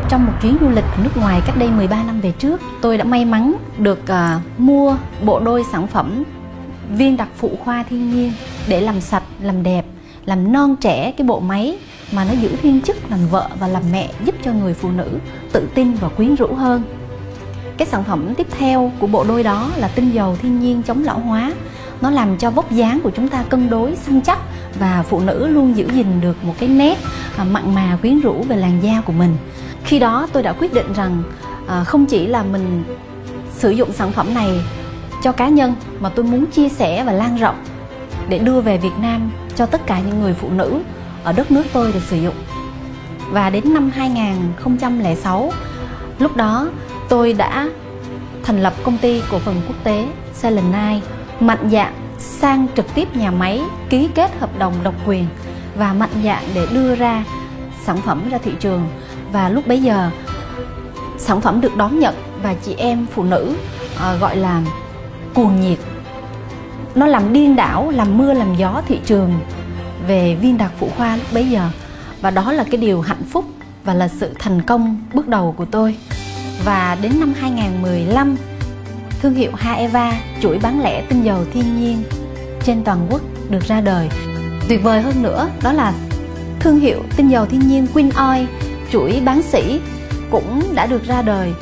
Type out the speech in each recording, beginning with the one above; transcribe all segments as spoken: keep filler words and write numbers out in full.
Trong một chuyến du lịch ở nước ngoài cách đây mười ba năm về trước, tôi đã may mắn được uh, mua bộ đôi sản phẩm viên đặc phụ khoa thiên nhiên để làm sạch, làm đẹp, làm non trẻ cái bộ máy mà nó giữ thiên chức làm vợ và làm mẹ, giúp cho người phụ nữ tự tin và quyến rũ hơn. Cái sản phẩm tiếp theo của bộ đôi đó là tinh dầu thiên nhiên chống lão hóa. Nó làm cho vóc dáng của chúng ta cân đối, săn chắc và phụ nữ luôn giữ gìn được một cái nét mặn mà quyến rũ về làn da của mình. Khi đó tôi đã quyết định rằng à, không chỉ là mình sử dụng sản phẩm này cho cá nhân, mà tôi muốn chia sẻ và lan rộng để đưa về Việt Nam cho tất cả những người phụ nữ ở đất nước tôi được sử dụng. Và đến năm hai nghìn không trăm lẻ sáu, lúc đó tôi đã thành lập công ty cổ phần quốc tế Selenite, mạnh dạn sang trực tiếp nhà máy, ký kết hợp đồng độc quyền và mạnh dạn để đưa ra sản phẩm ra thị trường. Và lúc bấy giờ sản phẩm được đón nhận và chị em phụ nữ à, gọi là cuồng nhiệt. Nó làm điên đảo, làm mưa làm gió thị trường về viên đặc phụ khoa lúc bấy giờ. Và đó là cái điều hạnh phúc và là sự thành công bước đầu của tôi. Và đến năm hai nghìn không trăm mười lăm, thương hiệu Haeva, chuỗi bán lẻ tinh dầu thiên nhiên trên toàn quốc được ra đời. Tuyệt vời hơn nữa đó là thương hiệu tinh dầu thiên nhiên Queen Oil, chuỗi bán sỉ cũng đã được ra đời.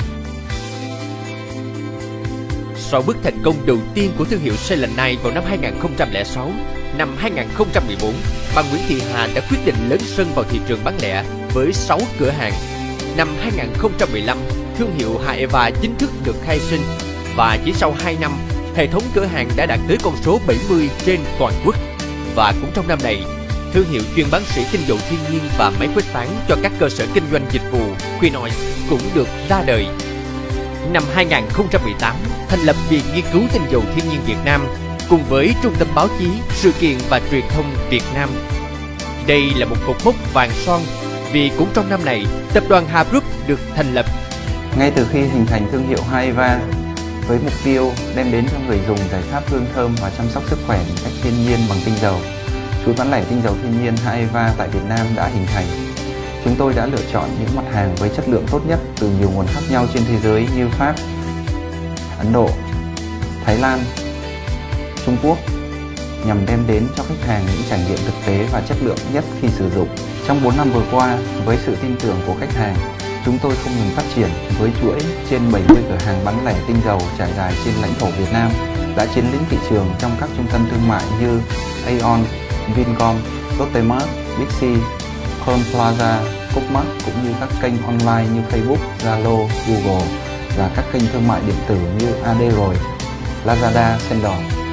Sau bước thành công đầu tiên của thương hiệu Selenite vào năm hai nghìn không trăm lẻ sáu, năm hai nghìn không trăm mười bốn, bà Nguyễn Thị Hà đã quyết định lớn sân vào thị trường bán lẻ với sáu cửa hàng. Năm hai nghìn không trăm mười lăm, thương hiệu Haeva chính thức được khai sinh và chỉ sau hai năm, hệ thống cửa hàng đã đạt tới con số bảy mươi trên toàn quốc. Và cũng trong năm này, thương hiệu chuyên bán sỉ tinh dầu thiên nhiên và máy khuếch tán cho các cơ sở kinh doanh dịch vụ Queen Oil cũng được ra đời. Năm hai nghìn không trăm mười tám, thành lập Viện Nghiên cứu Tinh dầu Thiên nhiên Việt Nam cùng với Trung tâm Báo chí, Sự kiện và Truyền thông Việt Nam. Đây là một cột mốc vàng son vì cũng trong năm này, tập đoàn Hà Group được thành lập. Ngay từ khi hình thành thương hiệu Haeva với mục tiêu đem đến cho người dùng giải pháp hương thơm và chăm sóc sức khỏe một cách thiên nhiên bằng tinh dầu, chuỗi bán lẻ tinh dầu thiên nhiên Haeva tại Việt Nam đã hình thành. Chúng tôi đã lựa chọn những mặt hàng với chất lượng tốt nhất từ nhiều nguồn khác nhau trên thế giới như Pháp, Ấn Độ, Thái Lan, Trung Quốc nhằm đem đến cho khách hàng những trải nghiệm thực tế và chất lượng nhất khi sử dụng. Trong bốn năm vừa qua, với sự tin tưởng của khách hàng, chúng tôi không ngừng phát triển với chuỗi trên bảy mươi cửa hàng bán lẻ tinh dầu trải dài trên lãnh thổ Việt Nam, đã chiếm lĩnh thị trường trong các trung tâm thương mại như Aeon, Vincom, Lotte Mart, Bixi, Crown Plaza, Coopmart cũng như các kênh online như Facebook, Zalo, Google và các kênh thương mại điện tử như a đê rồi, Lazada, Sendor.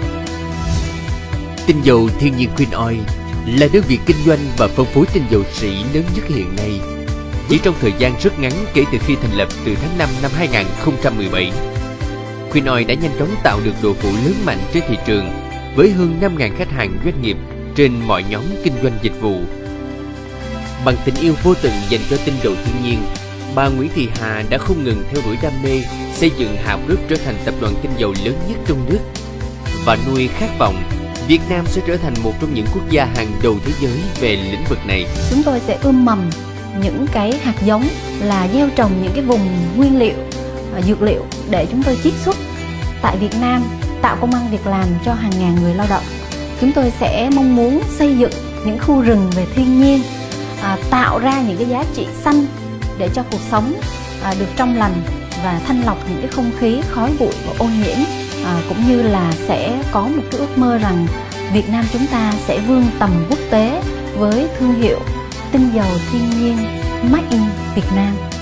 Tinh dầu thiên nhiên Queen Oil là đơn vị kinh doanh và phân phối tinh dầu sỉ lớn nhất hiện nay. Chỉ trong thời gian rất ngắn kể từ khi thành lập từ tháng năm năm hai nghìn không trăm mười bảy, Queen Oil đã nhanh chóng tạo được độ phủ lớn mạnh trên thị trường với hơn năm nghìn khách hàng doanh nghiệp trên mọi nhóm kinh doanh dịch vụ. Bằng tình yêu vô tận dành cho tinh dầu thiên nhiên, bà Nguyễn Thị Hà đã không ngừng theo đuổi đam mê, xây dựng Hà Group trở thành tập đoàn tinh dầu lớn nhất trong nước và nuôi khát vọng Việt Nam sẽ trở thành một trong những quốc gia hàng đầu thế giới về lĩnh vực này. Chúng tôi sẽ ươm mầm những cái hạt giống là gieo trồng những cái vùng nguyên liệu, dược liệu để chúng tôi chiết xuất tại Việt Nam, tạo công ăn việc làm cho hàng ngàn người lao động. Chúng tôi sẽ mong muốn xây dựng những khu rừng về thiên nhiên, à, tạo ra những cái giá trị xanh để cho cuộc sống à, được trong lành và thanh lọc những cái không khí khói bụi và ô nhiễm, à, cũng như là sẽ có một cái ước mơ rằng Việt Nam chúng ta sẽ vươn tầm quốc tế với thương hiệu tinh dầu thiên nhiên Made in Việt Nam.